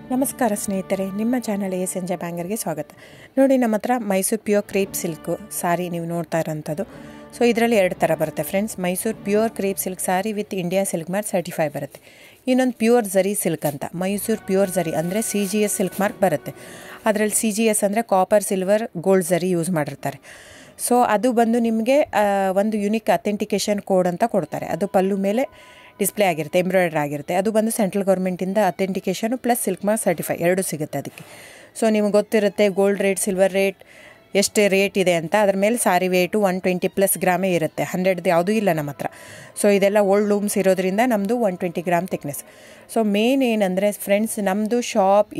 ನಮಸ್ಕಾರ ಸ್ನೇಹಿತರೆ, ನಿಮ್ಮ ಚಾನಲ್ ಸಂಜೆ ಬ್ಯಾಂಗರ್ಗೆ ಸ್ವಾಗತ. ನೋಡಿ, ನಮ್ಮ ಹತ್ರ Mysuru pure crepe silk sari ನೀವು ನೋಡ್ತಾ ಇರೋಂಥದ್ದು. ಸೊ ಇದರಲ್ಲಿ ಎರಡು ಥರ ಬರುತ್ತೆ friends. Mysuru pure crepe silk sari with India silk mark certify ಬರುತ್ತೆ. ಇನ್ನೊಂದು ಪ್ಯೂರ್ ಝರಿ ಸಿಲ್ಕ್ ಅಂತ, ಮೈಸೂರು ಪ್ಯೂರ್ ಝರಿ ಅಂದರೆ CGS ಸಿಲ್ಕ್ ಮಾರ್ಕ್ ಬರುತ್ತೆ. ಅದರಲ್ಲಿ CGS ಅಂದರೆ copper, silver, gold zari use ಮಾಡಿರ್ತಾರೆ. ಸೊ ಅದು ಬಂದು ನಿಮಗೆ ಒಂದು ಯುನಿಕ್ ಅಥೆಂಟಿಕೇಷನ್ ಕೋಡ್ ಅಂತ ಕೊಡ್ತಾರೆ. ಅದು ಪಲ್ಲು ಮೇಲೆ ಡಿಸ್ಪ್ಲೇ ಆಗಿರುತ್ತೆ, ಎಂಬ್ರಾಯ್ಡ್ರಿ ಆಗಿರುತ್ತೆ. ಅದು ಬಂದು ಸೆಂಟ್ರಲ್ ಗೌರ್ಮೆಂಟಿಂದ authentication plus silk mark certify ಎರಡೂ ಸಿಗುತ್ತೆ ಅದಕ್ಕೆ. ಸೊ ನಿಮ್ಗೆ ಗೊತ್ತಿರುತ್ತೆ ಗೋಲ್ಡ್ ರೇಟ್, ಸಿಲ್ವರ್ ರೇಟ್ ಎಷ್ಟು ರೇಟ್ ಇದೆ ಅಂತ. ಅದ್ರ ಮೇಲೆ ಸಾರಿ ವೇಟು 120+ ಗ್ರಾಮೇ ಇರುತ್ತೆ, 100 ಯಾವುದೂ ಇಲ್ಲ ನಮ್ಮ ಹತ್ರ. ಸೊ ಇದೆಲ್ಲ ಓಲ್ಡ್ ಲೂಮ್ಸ್ ಇರೋದ್ರಿಂದ ನಮ್ಮದು 120 ಗ್ರಾಮ್ ಥಿಕ್ನೆಸ್. ಸೊ ಮೇನ್ ಏನಂದರೆ ಫ್ರೆಂಡ್ಸ್, ನಮ್ಮದು ಶಾಪ್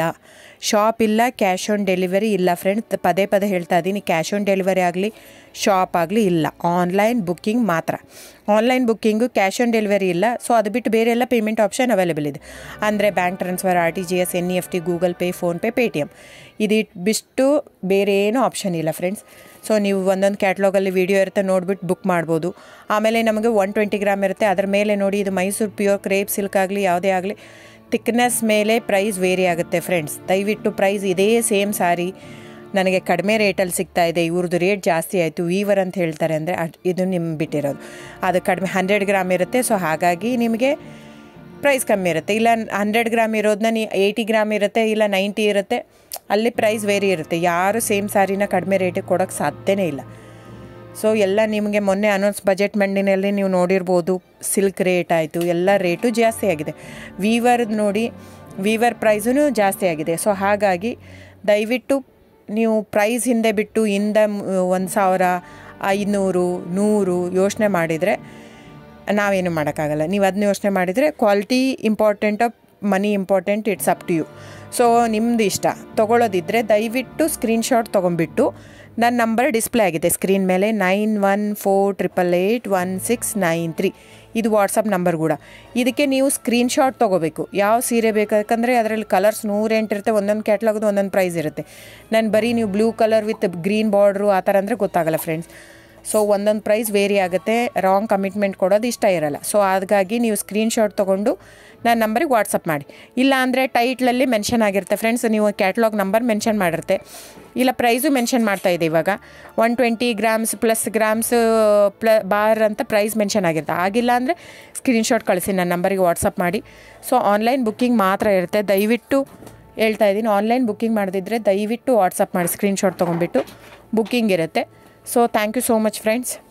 ಇಲ್ಲ, ಕ್ಯಾಶ್ ಆನ್ ಡೆಲಿವರಿ ಇಲ್ಲ ಫ್ರೆಂಡ್ಸ್. ಪದೇ ಹೇಳ್ತಾ ಇದ್ದೀನಿ, ಕ್ಯಾಶ್ ಆನ್ ಡೆಲಿವರಿ ಆಗಲಿ ಶಾಪ್ ಆಗಲಿ ಇಲ್ಲ, ಆನ್ಲೈನ್ ಬುಕ್ಕಿಂಗ್ ಮಾತ್ರ. Online booking, cash on delivery ಇಲ್ಲ. ಸೊ ಅದು ಬಿಟ್ಟು ಬೇರೆ ಎಲ್ಲ ಪೇಮೆಂಟ್ ಆಪ್ಷನ್ ಅವೈಲೇಬಲ್ ಇದೆ. ಅಂದರೆ bank transfer, RTGS, NEFT, Google Pay, PhonePe, Paytm. ಇದು ಬಿಟ್ಟು ಬೇರೆ ಏನೂ ಆಪ್ಷನ್ ಇಲ್ಲ ಫ್ರೆಂಡ್ಸ್. ಸೊ ನೀವು ಒಂದೊಂದು ಕ್ಯಾಟ್ಲಾಗಲ್ಲಿ ವೀಡಿಯೋ ಇರುತ್ತೆ, ನೋಡಿಬಿಟ್ಟು ಬುಕ್ ಮಾಡ್ಬೋದು. ಆಮೇಲೆ ನಮಗೆ 120 ಗ್ರಾಮ್ ಇರುತ್ತೆ. ಅದರ ಮೇಲೆ ನೋಡಿ, ಇದು ಮೈಸೂರು ಪ್ಯೂರ್ ಕ್ರೇಪ್ ಸಿಲ್ಕ್ ಆಗಲಿ ಯಾವುದೇ ಆಗಲಿ ಥಿಕ್ನೆಸ್ ಮೇಲೆ ಪ್ರೈಸ್ ವೇರಿ ಆಗುತ್ತೆ ಫ್ರೆಂಡ್ಸ್. ದಯವಿಟ್ಟು ಪ್ರೈಸ್ ಇದೇ ಸೇಮ್ ಸಾರಿ ನನಗೆ ಕಡಿಮೆ ರೇಟಲ್ಲಿ ಸಿಗ್ತಾ ಇದೆ, ಇವ್ರದ್ದು ರೇಟ್ ಜಾಸ್ತಿ ಆಯಿತು ವೀವರ್ ಅಂತ ಹೇಳ್ತಾರೆ ಅಂದರೆ ಇದು ನಿಮ್ಗೆ ಬಿಟ್ಟಿರೋದು. ಅದು ಕಡಿಮೆ 100 ಗ್ರಾಮ್ ಇರುತ್ತೆ. ಸೊ ಹಾಗಾಗಿ ನಿಮಗೆ ಪ್ರೈಸ್ ಕಮ್ಮಿ ಇರುತ್ತೆ. ಇಲ್ಲ 100 ಗ್ರಾಮ್ ಇರೋದನ್ನ 80 ಗ್ರಾಮ್ ಇರುತ್ತೆ, ಇಲ್ಲ 90 ಇರುತ್ತೆ, ಅಲ್ಲಿ ಪ್ರೈಸ್ ವೇರಿ ಇರುತ್ತೆ. ಯಾರು ಸೇಮ್ ಸಾರಿನ ಕಡಿಮೆ ರೇಟಿಗೆ ಕೊಡೋಕ್ಕೆ ಸಾಧ್ಯನೇ ಇಲ್ಲ. ಸೊ ಎಲ್ಲ ನಿಮಗೆ ಮೊನ್ನೆ ಅನೌನ್ಸ್ ಬಜೆಟ್ ಮಂಡಿನಲ್ಲಿ ನೀವು ನೋಡಿರ್ಬೋದು, ಸಿಲ್ಕ್ ರೇಟ್ ಆಯಿತು, ಎಲ್ಲ ರೇಟು ಜಾಸ್ತಿ ಆಗಿದೆ. ವೀವರ್ದು ನೋಡಿ, ವೀವರ್ ಪ್ರೈಸೂ ಜಾಸ್ತಿ ಆಗಿದೆ. ಸೊ ಹಾಗಾಗಿ ದಯವಿಟ್ಟು ನೀವು ಪ್ರೈಸ್ ಹಿಂದೆ ಬಿಟ್ಟು 1,000, 500, 100 ಯೋಚನೆ ಮಾಡಿದರೆ ನಾವೇನು ಮಾಡೋಕ್ಕಾಗಲ್ಲ. ನೀವು ಅದನ್ನ ಯೋಚನೆ ಮಾಡಿದರೆ quality important, money important, it's up to you. So ನಿಮ್ಮದು ಇಷ್ಟ. ತೊಗೊಳ್ಳೋದಿದ್ದರೆ ದಯವಿಟ್ಟು ಸ್ಕ್ರೀನ್ಶಾಟ್ ತೊಗೊಂಬಿಟ್ಟು, ನನ್ನ ನಂಬರ್ ಡಿಸ್ಪ್ಲೇ ಆಗಿದೆ ಸ್ಕ್ರೀನ್ ಮೇಲೆ, 9148881693. ಇದು ವಾಟ್ಸಪ್ ನಂಬರ್ ಕೂಡ. ಇದಕ್ಕೆ ನೀವು ಸ್ಕ್ರೀನ್ಶಾಟ್ ತೊಗೋಬೇಕು. ಯಾವ ಸೀರೆ ಬೇಕಂದರೆ ಅದರಲ್ಲಿ ಕಲರ್ಸ್ 108 ಇರುತ್ತೆ, ಒಂದೊಂದು ಕ್ಯಾಟ್ಲಾಗದು ಒಂದೊಂದು ಪ್ರೈಸ್ ಇರುತ್ತೆ. ನಾನು ಬರೀ ನೀವು blue colour with green border ಆ ಥರ ಅಂದರೆ ಗೊತ್ತಾಗಲ್ಲ ಫ್ರೆಂಡ್ಸ್. ಸೊ ಒಂದೊಂದು ಪ್ರೈಸ್ ವೇರಿ ಆಗುತ್ತೆ, ರಾಂಗ್ ಕಮಿಟ್ಮೆಂಟ್ ಕೊಡೋದು ಇಷ್ಟ ಇರಲ್ಲ. ಸೊ ಹಾಗಾಗಿ ನೀವು ಸ್ಕ್ರೀನ್ಶಾಟ್ ತೊಗೊಂಡು ನನ್ನ ನಂಬರಿಗೆ ವಾಟ್ಸಪ್ ಮಾಡಿ. ಇಲ್ಲ ಅಂದರೆ ಟೈಟ್ಲಲ್ಲಿ ಮೆನ್ಷನ್ ಆಗಿರುತ್ತೆ ಫ್ರೆಂಡ್ಸ್, ನೀವು ಕ್ಯಾಟ್ಲಾಗ್ ನಂಬರ್ ಮೆನ್ಷನ್ ಮಾಡಿರುತ್ತೆ, ಇಲ್ಲ ಪ್ರೈಸು ಮೆನ್ಷನ್ ಮಾಡ್ತಾಯಿದೆ. ಇವಾಗ 120 ಗ್ರಾಮ್ಸ್ ಪ್ಲಸ್ ಗ್ರಾಮ್ಸ್ ಬಾರ್ ಅಂತ ಪ್ರೈಸ್ ಮೆನ್ಷನ್ ಆಗಿರುತ್ತೆ. ಆಗಿಲ್ಲ ಅಂದರೆ ಸ್ಕ್ರೀನ್ಶಾಟ್ ಕಳಿಸಿ, ನನ್ನ ನಂಬರಿಗೆ ವಾಟ್ಸಪ್ ಮಾಡಿ. ಸೊ ಆನ್ಲೈನ್ ಬುಕ್ಕಿಂಗ್ ಮಾತ್ರ ಇರುತ್ತೆ. ದಯವಿಟ್ಟು ಹೇಳ್ತಾ ಇದ್ದೀನಿ, ಆನ್ಲೈನ್ ಬುಕ್ಕಿಂಗ್ ಮಾಡದಿದ್ದರೆ ದಯವಿಟ್ಟು ವಾಟ್ಸಪ್ ಮಾಡಿ, ಸ್ಕ್ರೀನ್ಶಾಟ್ ತೊಗೊಂಡ್ಬಿಟ್ಟು ಬುಕ್ಕಿಂಗ್ ಇರುತ್ತೆ. So thank you so much friends.